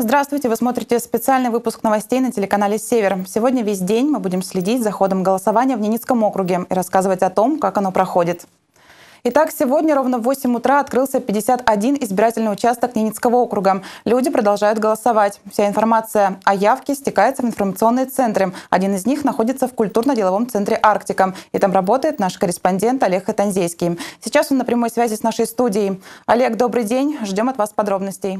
Здравствуйте, вы смотрите специальный выпуск новостей на телеканале «Север». Сегодня весь день мы будем следить за ходом голосования в Ненецком округе и рассказывать о том, как оно проходит. Итак, сегодня ровно в 8 утра открылся 51 избирательный участок Ненецкого округа. Люди продолжают голосовать. Вся информация о явке стекается в информационные центры. Один из них находится в культурно-деловом центре «Арктика». И там работает наш корреспондент Олег Хатанзейский. Сейчас он на прямой связи с нашей студией. Олег, добрый день. Ждем от вас подробностей.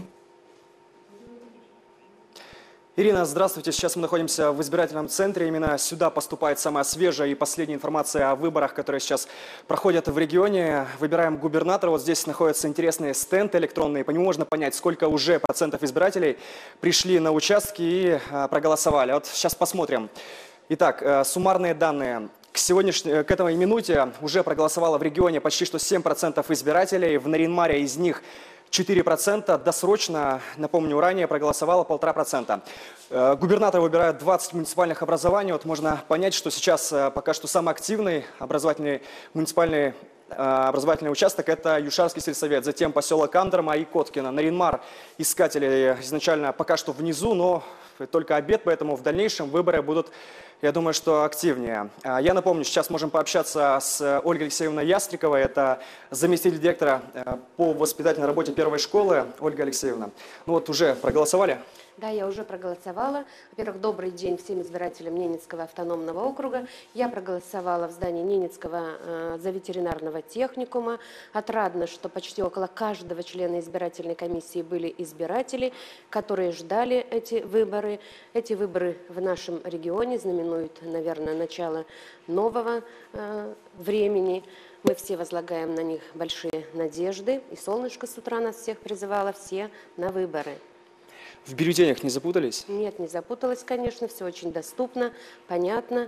Ирина, здравствуйте. Сейчас мы находимся в избирательном центре. Именно сюда поступает самая свежая и последняя информация о выборах, которые сейчас проходят в регионе. Выбираем губернатора. Вот здесь находятся интересные стенды электронные. По нему можно понять, сколько уже процентов избирателей пришли на участки и проголосовали. Вот сейчас посмотрим. Итак, суммарные данные. К этой минуте уже проголосовало в регионе почти что 7% избирателей. В Нарьян-Маре из них 4%, досрочно, напомню, ранее проголосовало 1,5%. Губернатора выбирают 20 муниципальных образований. Вот можно понять, что сейчас пока что самый активный муниципальный образовательный участок – это Юшарский сельсовет, затем поселок Андерма и Коткино. Нарьян-Мар искатели изначально пока что внизу, но только обед, поэтому в дальнейшем выборы будут, я думаю, что активнее. Я напомню, сейчас можем пообщаться с Ольгой Алексеевной Ястриковой, это заместитель директора по воспитательной работе первой школы. Ольга Алексеевна, ну вот уже проголосовали? Да, я уже проголосовала. Во-первых, добрый день всем избирателям Ненецкого автономного округа. Я проголосовала в здании Ненецкого за ветеринарного техникума. Отрадно, что почти около каждого члена избирательной комиссии были избиратели, которые ждали эти выборы. Эти выборы в нашем регионе знаменуют, наверное, начало нового времени. Мы все возлагаем на них большие надежды. И солнышко с утра нас всех призывало все на выборы. В бюллетенях не запутались? Нет, не запуталась, конечно, все очень доступно, понятно.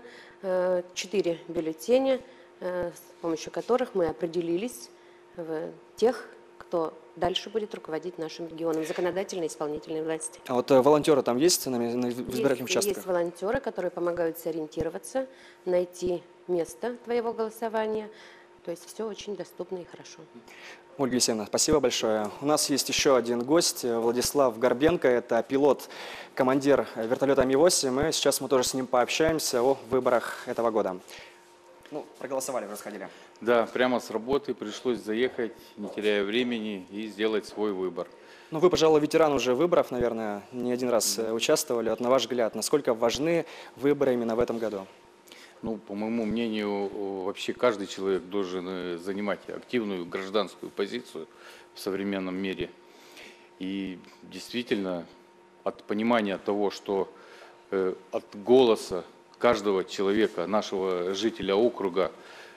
4 бюллетеня, с помощью которых мы определились в тех, кто дальше будет руководить нашим регионом, законодательной и исполнительной власти. А вот волонтеры там есть в избирательных участках? Есть волонтеры, которые помогают сориентироваться, найти место твоего голосования. То есть все очень доступно и хорошо. Ольга Алексеевна, спасибо большое. У нас есть еще один гость, Владислав Горбенко. Это пилот, командир вертолета Ми-8. И сейчас мы тоже с ним пообщаемся о выборах этого года. Ну, проголосовали, вы расходили. Да, прямо с работы пришлось заехать, не теряя времени, и сделать свой выбор. Ну, вы, пожалуй, ветеран уже выборов, наверное, не один раз участвовали. Вот на ваш взгляд, насколько важны выборы именно в этом году? Ну, по моему мнению, вообще каждый человек должен занимать активную гражданскую позицию в современном мире. И действительно, от понимания того, что от голоса каждого человека, нашего жителя округа,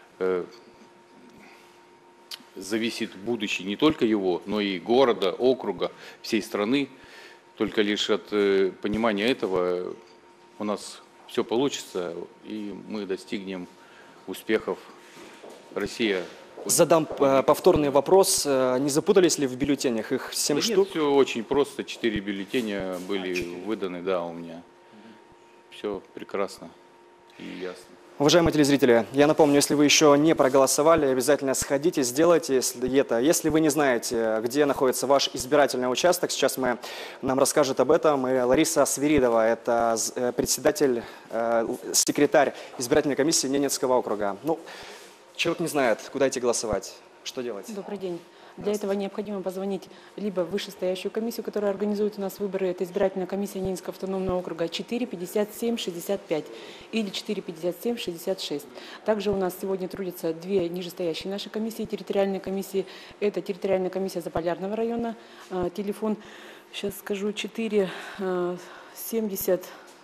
зависит будущее не только его, но и города, округа, всей страны. Только лишь от понимания этого у нас все получится, и мы достигнем успехов. Россия. Задам повторный вопрос. Не запутались ли в бюллетенях? Их 7 да штук? Нет, все очень просто. 4 бюллетеня были выданы, да, у меня. Все прекрасно и ясно. Уважаемые телезрители, я напомню, если вы еще не проголосовали, обязательно сходите, сделайте это. Если вы не знаете, где находится ваш избирательный участок, сейчас нам расскажет об этом и Лариса Свиридова, это председатель, секретарь избирательной комиссии Ненецкого округа. Ну, человек не знает, куда идти голосовать, что делать? Добрый день. Для этого необходимо позвонить либо в вышестоящую комиссию, которая организует у нас выборы, это избирательная комиссия Ненецкого автономного округа 45765 или 45766. Также у нас сегодня трудятся 2 нижестоящие наши комиссии, территориальные комиссии. Это территориальная комиссия Заполярного района, телефон, сейчас скажу, 470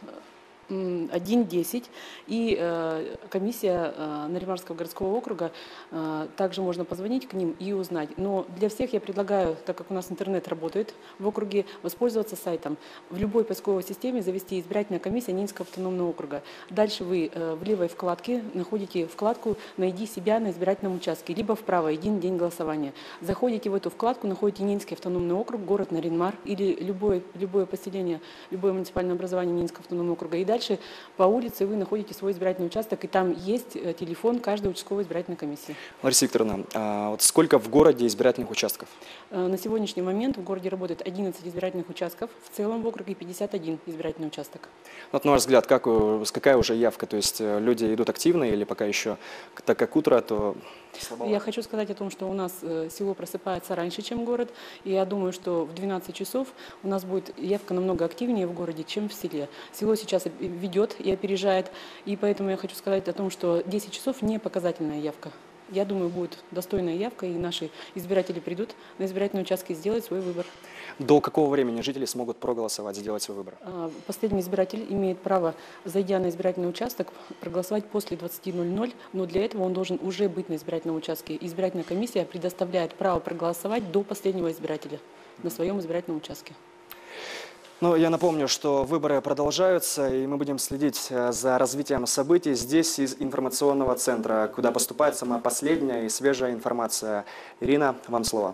1.10 и комиссия Нарьян-Марского городского округа, также можно позвонить к ним и узнать. Но для всех я предлагаю, так как у нас интернет работает в округе, воспользоваться сайтом. В любой поисковой системе завести избирательная комиссия Ненецкого автономного округа. Дальше вы в левой вкладке находите вкладку «Найди себя на избирательном участке», либо вправо «Един день голосования». Заходите в эту вкладку, находите Ненецкий автономный округ, город Нарьян-Мар или любое поселение, любое муниципальное образование Ненецкого автономного округа. И дальше по улице вы находите свой избирательный участок, и там есть телефон каждой участковой избирательной комиссии. Лариса Викторовна, а вот сколько в городе избирательных участков? На сегодняшний момент в городе работает 11 избирательных участков, в целом в округе 51 избирательный участок. Вот, на ваш взгляд, какая уже явка? То есть люди идут активно или пока еще, так как утро, то слабовато? Я хочу сказать о том, что у нас село просыпается раньше, чем город, и я думаю, что в 12 часов у нас будет явка намного активнее в городе, чем в селе. Село сейчас ведет и опережает, и поэтому я хочу сказать о том, что 10 часов не показательная явка. Я думаю, будет достойная явка, и наши избиратели придут на избирательные участки и сделают свой выбор. До какого времени жители смогут проголосовать, сделать свой выбор? Последний избиратель имеет право, зайдя на избирательный участок, проголосовать после 20:00, но для этого он должен уже быть на избирательном участке. Избирательная комиссия предоставляет право проголосовать до последнего избирателя на своем избирательном участке. Ну, я напомню, что выборы продолжаются, и мы будем следить за развитием событий здесь, из информационного центра, куда поступает самая последняя и свежая информация. Ирина, вам слово.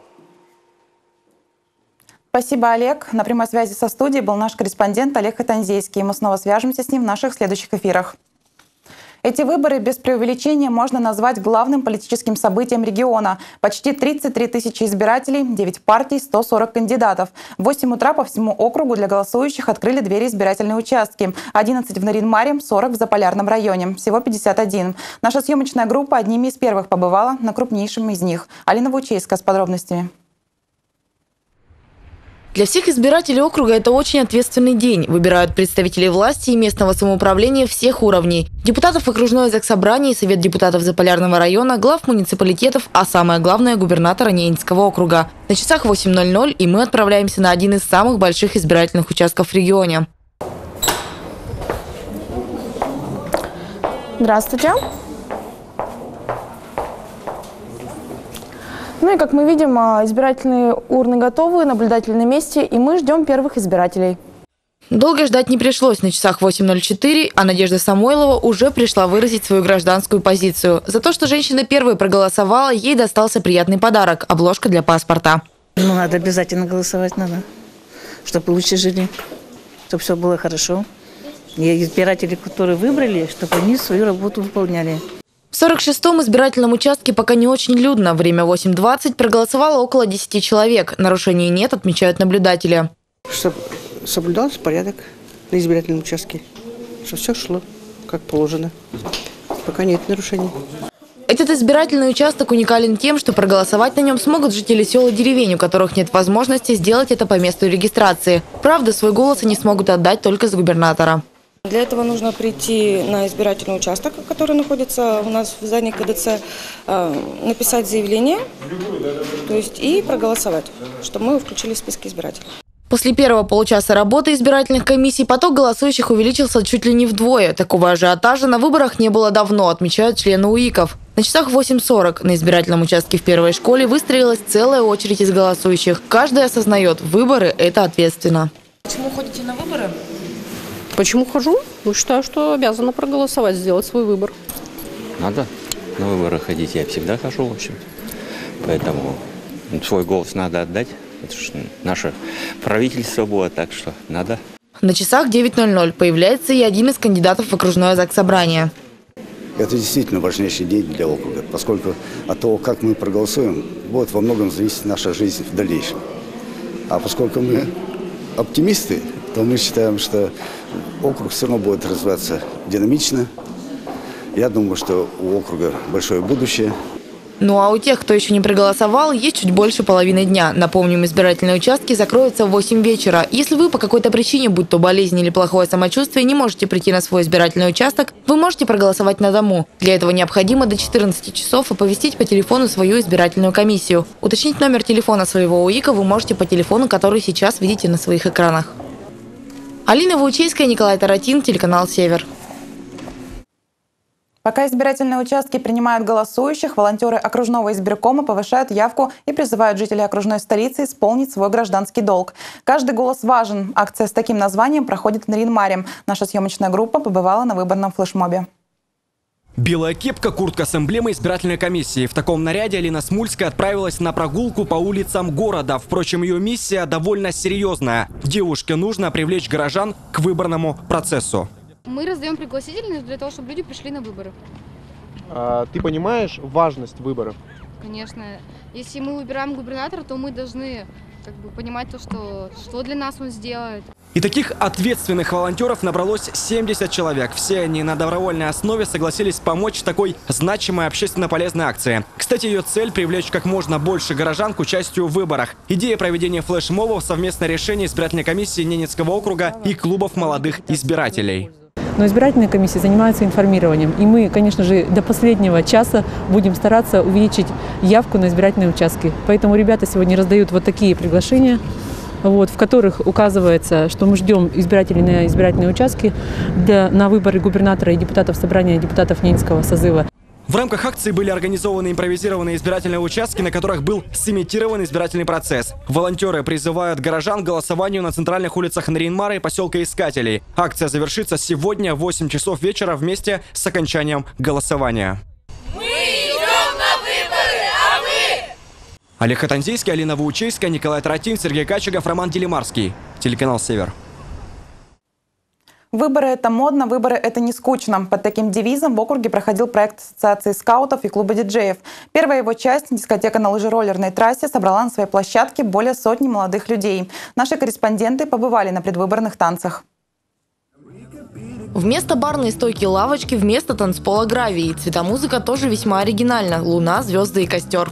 Спасибо, Олег. На прямой связи со студией был наш корреспондент Олег Хатанзейский. Мы снова свяжемся с ним в наших следующих эфирах. Эти выборы без преувеличения можно назвать главным политическим событием региона. Почти 33 тысячи избирателей, 9 партий, 140 кандидатов. В 8 утра по всему округу для голосующих открыли двери избирательные участки. 11 в Нарин-Маре, 40 в Заполярном районе. Всего 51. Наша съемочная группа одними из первых побывала на крупнейшем из них. Алина Вучейская с подробностями. Для всех избирателей округа это очень ответственный день. Выбирают представителей власти и местного самоуправления всех уровней. Депутатов окружное заксобрание и совет депутатов Заполярного района, глав муниципалитетов, а самое главное – губернатора Ненецкого округа. На часах 8:00, и мы отправляемся на один из самых больших избирательных участков в регионе. Здравствуйте. Ну и как мы видим, избирательные урны готовы, наблюдатели на месте, и мы ждем первых избирателей. Долго ждать не пришлось. На часах 8:04, а Надежда Самойлова уже пришла выразить свою гражданскую позицию. За то, что женщина первой проголосовала, ей достался приятный подарок – обложка для паспорта. Ну, надо обязательно голосовать, надо, чтобы лучше жили, чтобы все было хорошо. И избиратели, которые выбрали, чтобы они свою работу выполняли. В 46-м избирательном участке пока не очень людно. Время 8:20, проголосовало около 10 человек. Нарушений нет, отмечают наблюдатели. Чтобы соблюдался порядок на избирательном участке, чтобы все шло как положено. Пока нет нарушений. Этот избирательный участок уникален тем, что проголосовать на нем смогут жители сел и деревень, у которых нет возможности сделать это по месту регистрации. Правда, свой голос они смогут отдать только за губернатора. Для этого нужно прийти на избирательный участок, который находится у нас в здании КДЦ, написать заявление, то есть и проголосовать, чтобы мы включили в списки избирателей. После первого получаса работы избирательных комиссий поток голосующих увеличился чуть ли не вдвое. Такого ажиотажа на выборах не было давно, отмечают члены УИКов. На часах 8:40 на избирательном участке в первой школе выстроилась целая очередь из голосующих. Каждый осознает, выборы – это ответственно. Почему ходите на выборы? Почему хожу? Ну, считаю, что обязана проголосовать, сделать свой выбор. Надо на выборы ходить. Я всегда хожу, в общем. Поэтому свой голос надо отдать. Это же наше правительство было, так что надо. На часах 9:00 появляется и один из кандидатов в окружное заксобрание. Это действительно важнейший день для округа, поскольку от того, как мы проголосуем, вот во многом зависит наша жизнь в дальнейшем. А поскольку мы оптимисты, то мы считаем, что округ все равно будет развиваться динамично. Я думаю, что у округа большое будущее. Ну а у тех, кто еще не проголосовал, есть чуть больше половины дня. Напомним, избирательные участки закроются в 8 вечера. Если вы по какой-то причине, будь то болезнь или плохое самочувствие, не можете прийти на свой избирательный участок, вы можете проголосовать на дому. Для этого необходимо до 14 часов оповестить по телефону свою избирательную комиссию. Уточнить номер телефона своего УИКа вы можете по телефону, который сейчас видите на своих экранах. Алина Вучейская, Николай Таратин, телеканал «Север». Пока избирательные участки принимают голосующих, волонтеры окружного избиркома повышают явку и призывают жителей окружной столицы исполнить свой гражданский долг. Каждый голос важен. Акция с таким названием проходит в Нарин-Маре. Наша съемочная группа побывала на выборном флешмобе. Белая кепка, куртка с эмблемой избирательной комиссии. В таком наряде Алина Смульская отправилась на прогулку по улицам города. Впрочем, ее миссия довольно серьезная. Девушке нужно привлечь горожан к выборному процессу. Мы раздаем пригласительные для того, чтобы люди пришли на выборы. Ты понимаешь важность выборов? Конечно. Если мы выбираем губернатора, то мы должны понимать то, что для нас он сделает. И таких ответственных волонтеров набралось 70 человек. Все они на добровольной основе согласились помочь в такой значимой общественно полезной акции. Кстати, ее цель – привлечь как можно больше горожан к участию в выборах. Идея проведения флешмобов – совместное решение избирательной комиссии Ненецкого округа и клубов молодых избирателей. Но избирательная комиссия занимается информированием. И мы, конечно же, до последнего часа будем стараться увеличить явку на избирательные участки. Поэтому ребята сегодня раздают вот такие приглашения, в которых указывается, что мы ждем избирателей на избирательные участки на выборы губернатора и депутатов собрания депутатов Ненецкого созыва. В рамках акции были организованы импровизированные избирательные участки, на которых был сымитирован избирательный процесс. Волонтеры призывают горожан к голосованию на центральных улицах Нарьян-Мара и поселка Искателей. Акция завершится сегодня в 8 часов вечера вместе с окончанием голосования. Мы идем на выборы, а вы? Олег Хатанзийский, Алина Ваучейская, Николай Таратин, Сергей Качегов, Роман Делимарский. Телеканал «Север». Выборы – это модно, выборы – это не скучно. Под таким девизом в округе проходил проект Ассоциации скаутов и клуба диджеев. Первая его часть, дискотека на лыжероллерной трассе, собрала на своей площадке более сотни молодых людей. Наши корреспонденты побывали на предвыборных танцах. Вместо барной стойки лавочки, вместо танцпола гравий. Цветомузыка тоже весьма оригинальна. Луна, звезды и костер.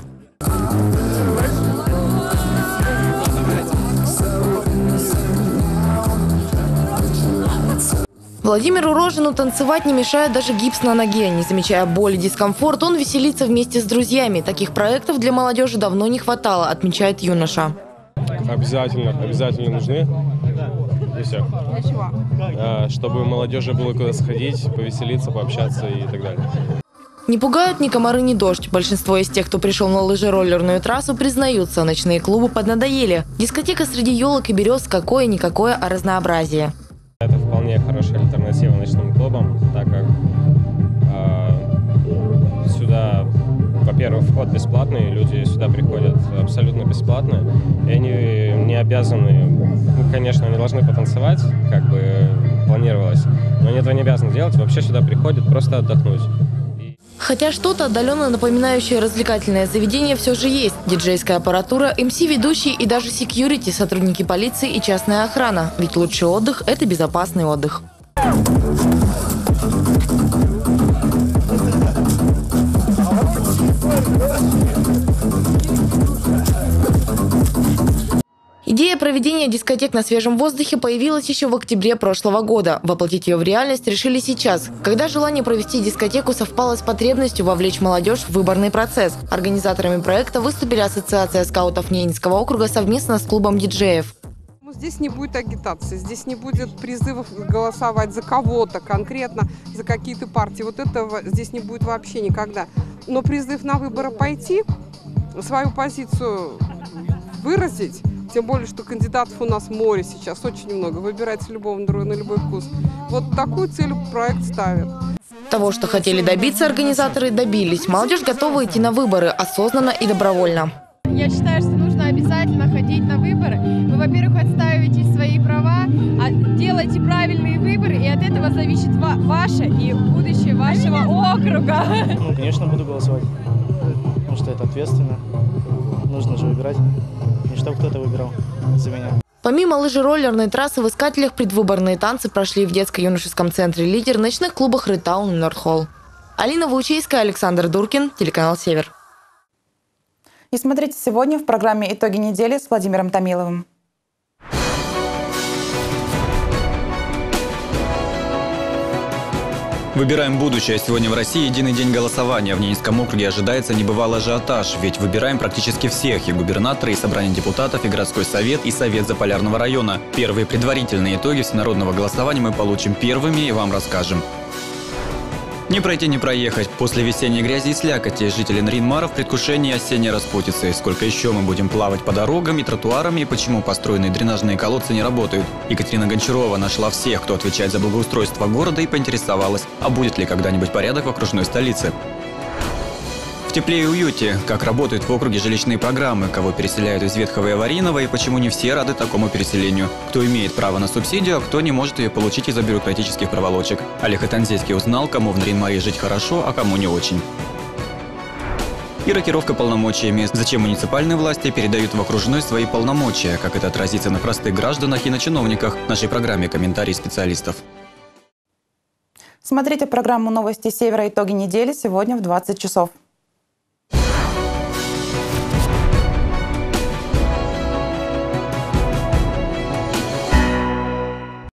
Владимиру Рожину танцевать не мешает даже гипс на ноге. Не замечая боли и дискомфорт, он веселится вместе с друзьями. Таких проектов для молодежи давно не хватало, отмечает юноша. Обязательно нужны. И все. Для чего? Чтобы молодежи было куда сходить, повеселиться, пообщаться и так далее. Не пугают ни комары, ни дождь. Большинство из тех, кто пришел на лыжероллерную трассу, признаются, ночные клубы поднадоели. Дискотека среди елок и берез какое-никакое, а разнообразие. Это вполне хорошая альтернатива ночным клубам, так как сюда, во-первых, вход бесплатный, люди сюда приходят абсолютно бесплатно, и они не обязаны, конечно, они должны потанцевать, как бы планировалось, но они этого не обязаны делать, вообще сюда приходят просто отдохнуть. Хотя что-то отдаленно напоминающее развлекательное заведение все же есть. Диджейская аппаратура, МС-ведущие и даже секьюрити, сотрудники полиции и частная охрана. Ведь лучший отдых – это безопасный отдых. Идея проведения дискотек на свежем воздухе появилась еще в октябре прошлого года. Воплотить ее в реальность решили сейчас, когда желание провести дискотеку совпало с потребностью вовлечь молодежь в выборный процесс. Организаторами проекта выступили Ассоциация скаутов Ненецкого округа совместно с клубом диджеев. Здесь не будет агитации, здесь не будет призывов голосовать за кого-то конкретно, за какие-то партии. Вот этого здесь не будет вообще никогда. Но призыв на выборы пойти, свою позицию выразить, тем более, что кандидатов у нас море сейчас, очень много. Выбирайте любого на любой вкус. Вот такую цель проект ставит. Того, что хотели добиться, организаторы добились. Молодежь готова идти на выборы осознанно и добровольно. Я считаю, что нужно обязательно ходить на выборы. Вы, во-первых, отстаиваете свои права, делайте правильные выборы, и от этого зависит ваше и будущее вашего округа. Ну, конечно, буду голосовать, потому что это ответственно. Нужно же выбирать, не чтобы кто-то выбирал за меня. Помимо лыжероллерной трассы в Искателях, предвыборные танцы прошли в детско-юношеском центре «Лидер», ночных клубах «Ритаун» и «Нордхолл». Алина Ваучейская, Александр Дуркин, телеканал «Север». И смотрите сегодня в программе «Итоги недели» с Владимиром Томиловым. Выбираем будущее. Сегодня в России единый день голосования. В Ненецком округе ожидается небывалый ажиотаж. Ведь выбираем практически всех. И губернатора, и собрание депутатов, и городской совет, и совет Заполярного района. Первые предварительные итоги всенародного голосования мы получим первыми и вам расскажем. Не пройти, не проехать. После весенней грязи и слякоти жители Нарьян-Мара в предвкушении осенней распутицы. Сколько еще мы будем плавать по дорогам и тротуарам, и почему построенные дренажные колодцы не работают. Екатерина Гончарова нашла всех, кто отвечает за благоустройство города, и поинтересовалась, а будет ли когда-нибудь порядок в окружной столице. В тепле и уюте. Как работают в округе жилищные программы, кого переселяют из ветхого и аварийного, и почему не все рады такому переселению. Кто имеет право на субсидию, а кто не может ее получить из-за бюрократических проволочек. Олег Атанзейский узнал, кому в Нарьян-Маре жить хорошо, а кому не очень. И рокировка полномочиями. Зачем муниципальные власти передают в окружной свои полномочия? Как это отразится на простых гражданах и на чиновниках? В нашей программе комментарии специалистов. Смотрите программу «Новости Севера. Итоги недели» сегодня в 20 часов.